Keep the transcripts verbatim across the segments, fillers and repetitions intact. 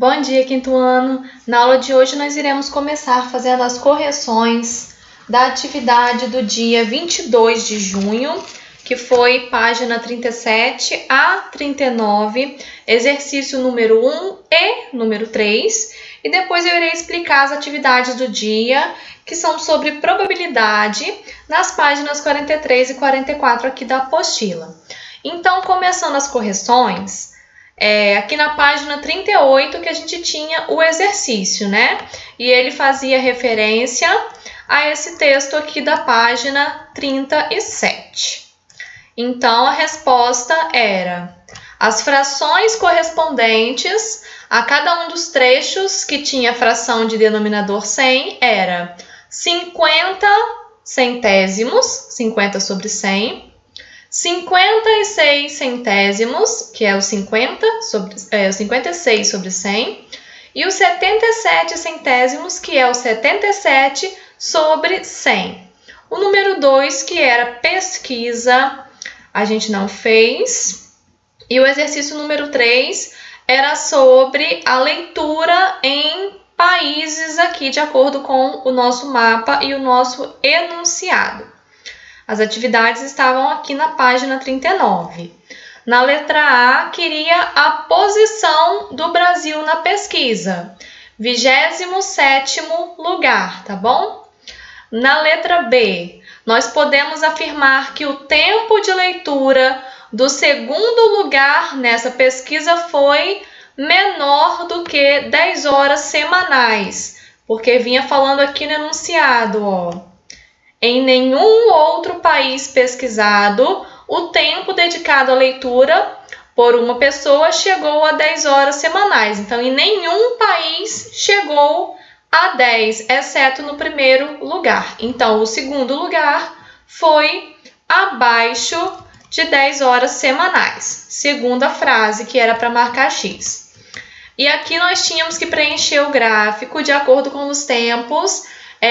Bom dia, quinto ano! Na aula de hoje nós iremos começar fazendo as correções da atividade do dia vinte e dois de junho, que foi página trinta e sete a trinta e nove, exercício número um e número três, e depois eu irei explicar as atividades do dia, que são sobre probabilidade, nas páginas quarenta e três e quarenta e quatro aqui da apostila. Então, começando as correções, É, aqui na página trinta e oito que a gente tinha o exercício, né? E ele fazia referência a esse texto aqui da página trinta e sete. Então, a resposta era: as frações correspondentes a cada um dos trechos que tinha fração de denominador cem era cinquenta centésimos, cinquenta sobre cem, cinquenta e seis centésimos, que é o cinquenta sobre, é, cinquenta e seis sobre cem, e os setenta e sete centésimos, que é o setenta e sete sobre cem. O número dois, que era pesquisa, a gente não fez. E o exercício número três era sobre a leitura em países aqui, de acordo com o nosso mapa e o nosso enunciado. As atividades estavam aqui na página trinta e nove. Na letra A, queria a posição do Brasil na pesquisa. vigésimo sétimo lugar, tá bom? Na letra B, nós podemos afirmar que o tempo de leitura do segundo lugar nessa pesquisa foi menor do que dez horas semanais, porque vinha falando aqui no enunciado, ó. Em nenhum outro país pesquisado, o tempo dedicado à leitura por uma pessoa chegou a dez horas semanais. Então, em nenhum país chegou a dez, exceto no primeiro lugar. Então, o segundo lugar foi abaixo de dez horas semanais, segundo a frase que era para marcar X. E aqui nós tínhamos que preencher o gráfico de acordo com os tempos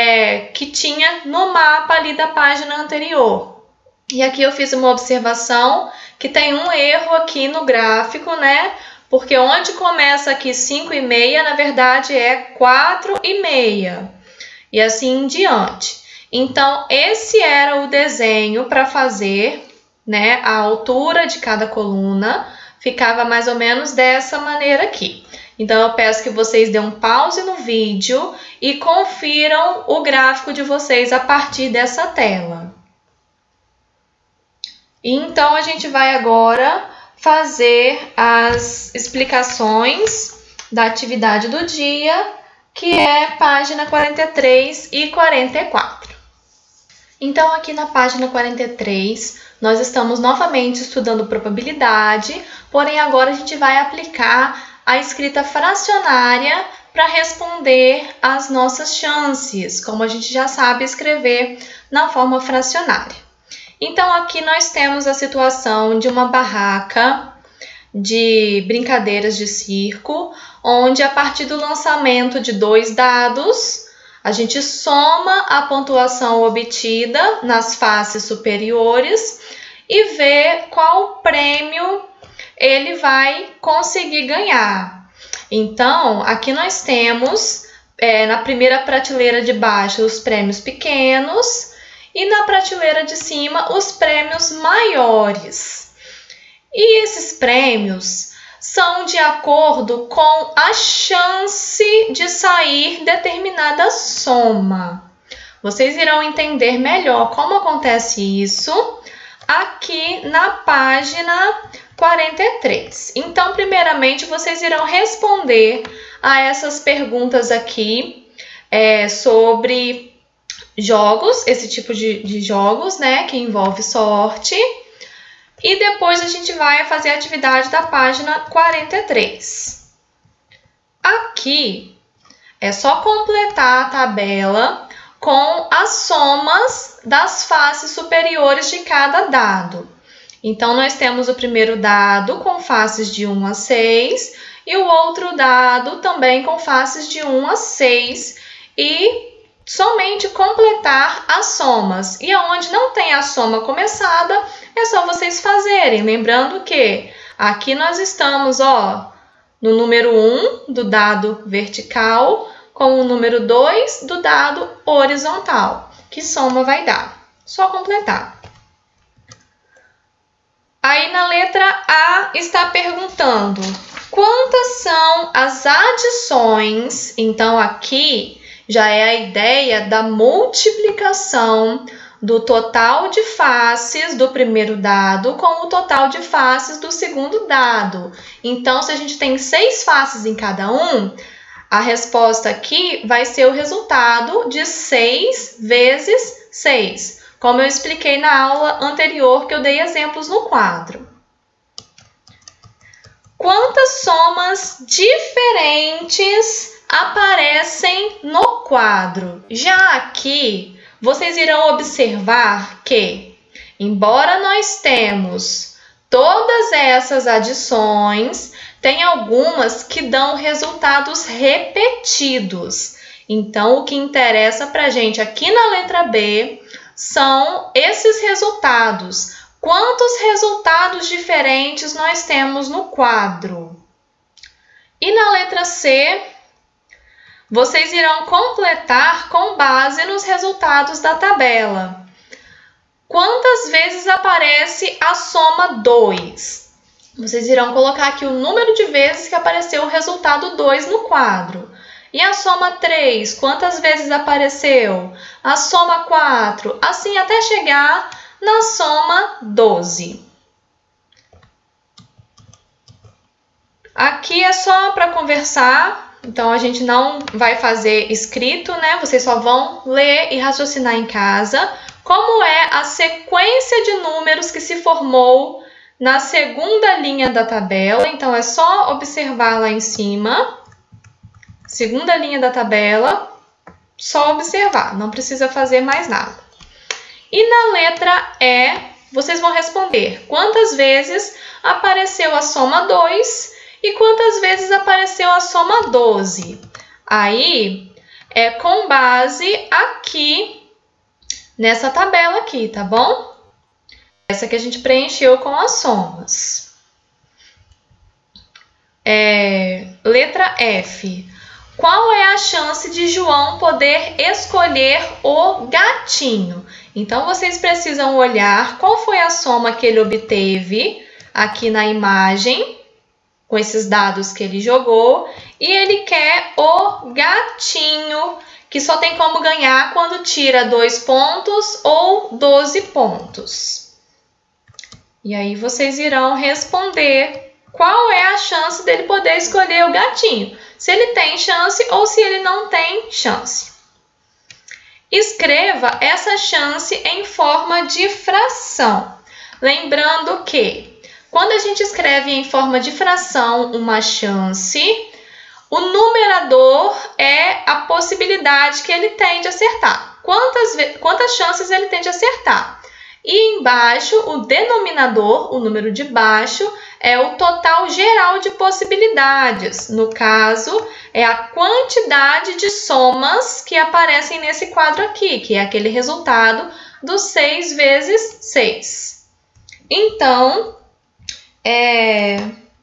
É, que tinha no mapa ali da página anterior. E aqui eu fiz uma observação que tem um erro aqui no gráfico, né? Porque onde começa aqui cinco e meia, na verdade é quatro e meia. E assim em diante. Então, esse era o desenho para fazer, né? A altura de cada coluna ficava mais ou menos dessa maneira aqui. Então, eu peço que vocês dêem um pause no vídeo e confiram o gráfico de vocês a partir dessa tela. E então, a gente vai agora fazer as explicações da atividade do dia, que é página quarenta e três e quarenta e quatro. Então, aqui na página quarenta e três, nós estamos novamente estudando probabilidade, porém agora a gente vai aplicar a escrita fracionária para responder às nossas chances, como a gente já sabe escrever na forma fracionária. Então, aqui nós temos a situação de uma barraca de brincadeiras de circo, onde a partir do lançamento de dois dados, a gente soma a pontuação obtida nas faces superiores e vê qual prêmio ele vai conseguir ganhar. Então, aqui nós temos, é, na primeira prateleira de baixo, os prêmios pequenos e na prateleira de cima, os prêmios maiores. E esses prêmios são de acordo com a chance de sair determinada soma. Vocês irão entender melhor como acontece isso aqui na página quarenta e três. Então, primeiramente, vocês irão responder a essas perguntas aqui é, sobre jogos, esse tipo de, de jogos, né, que envolve sorte. E depois a gente vai fazer a atividade da página quarenta e três. Aqui é só completar a tabela com as somas das faces superiores de cada dado. Então, nós temos o primeiro dado com faces de um a seis e o outro dado também com faces de um a seis e somente completar as somas. E onde não tem a soma começada, é só vocês fazerem. Lembrando que aqui nós estamos, ó, no número um do dado vertical com o número dois do dado horizontal. Que soma vai dar? Só completar. Aí na letra A está perguntando quantas são as adições. Então aqui já é a ideia da multiplicação do total de faces do primeiro dado com o total de faces do segundo dado. Então, se a gente tem seis faces em cada um, a resposta aqui vai ser o resultado de seis vezes seis, como eu expliquei na aula anterior que eu dei exemplos no quadro. Quantas somas diferentes aparecem no quadro? Já aqui, vocês irão observar que, embora nós temos todas essas adições, tem algumas que dão resultados repetidos. Então, o que interessa para a gente aqui na letra B são esses resultados. Quantos resultados diferentes nós temos no quadro? E na letra C, vocês irão completar com base nos resultados da tabela. Quantas vezes aparece a soma dois? Vocês irão colocar aqui o número de vezes que apareceu o resultado dois no quadro. E a soma três? Quantas vezes apareceu? A soma quatro? Assim até chegar na soma doze. Aqui é só para conversar. Então, a gente não vai fazer escrito, né? Vocês só vão ler e raciocinar em casa como é a sequência de números que se formou na segunda linha da tabela. Então, é só observar lá em cima. Segunda linha da tabela, só observar, não precisa fazer mais nada. E na letra E, vocês vão responder quantas vezes apareceu a soma dois e quantas vezes apareceu a soma doze. Aí, é com base aqui, nessa tabela aqui, tá bom? Essa que a gente preencheu com as somas. É, letra F. Qual é a chance de João poder escolher o gatinho? Então, vocês precisam olhar qual foi a soma que ele obteve aqui na imagem, com esses dados que ele jogou, e ele quer o gatinho, que só tem como ganhar quando tira dois pontos ou doze pontos. E aí vocês irão responder qual é a chance dele poder escolher o gatinho, se ele tem chance ou se ele não tem chance. Escreva essa chance em forma de fração, lembrando que quando a gente escreve em forma de fração uma chance, o numerador é a possibilidade que ele tem de acertar. Quantas, quantas chances ele tem de acertar? E embaixo, o denominador, o número de baixo, é o total geral de possibilidades. No caso, é a quantidade de somas que aparecem nesse quadro aqui, que é aquele resultado do seis vezes seis. Então, É...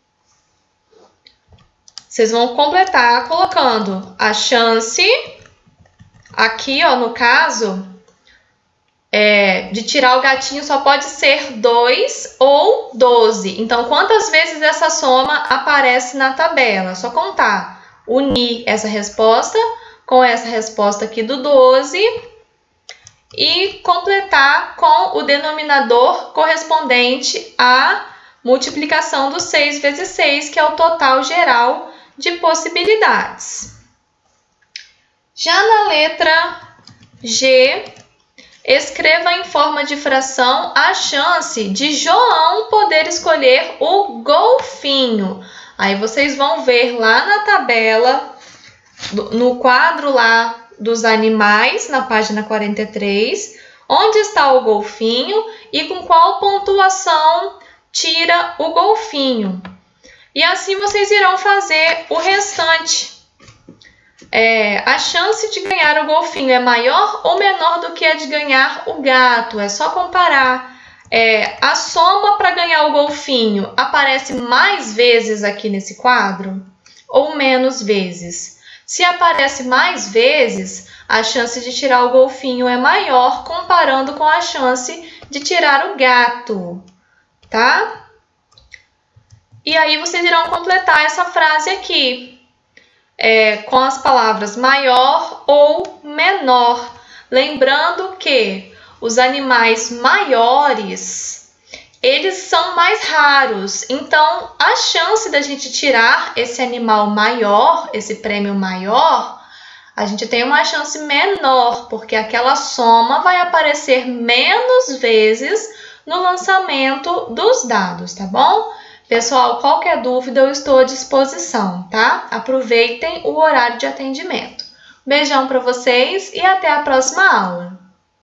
vocês vão completar colocando a chance, aqui ó, no caso, é, de tirar o gatinho só pode ser dois ou doze. Então, quantas vezes essa soma aparece na tabela? É só contar, unir essa resposta com essa resposta aqui do doze e completar com o denominador correspondente a multiplicação do seis vezes seis, que é o total geral de possibilidades. Já na letra G, escreva em forma de fração a chance de João poder escolher o golfinho. Aí vocês vão ver lá na tabela, no quadro lá dos animais, na página quarenta e três, onde está o golfinho e com qual pontuação tira o golfinho. E assim vocês irão fazer o restante. É, a chance de ganhar o golfinho é maior ou menor do que a de ganhar o gato? É só comparar. É, a soma para ganhar o golfinho aparece mais vezes aqui nesse quadro? ou menos vezes? Se aparece mais vezes, a chance de tirar o golfinho é maior comparando com a chance de tirar o gato, tá? E aí vocês irão completar essa frase aqui, é, com as palavras maior ou menor. Lembrando que os animais maiores, eles são mais raros. Então, a chance da gente tirar esse animal maior, esse prêmio maior, a gente tem uma chance menor, porque aquela soma vai aparecer menos vezes no lançamento dos dados, tá bom? Pessoal, qualquer dúvida eu estou à disposição, tá? Aproveitem o horário de atendimento. Beijão para vocês e até a próxima aula!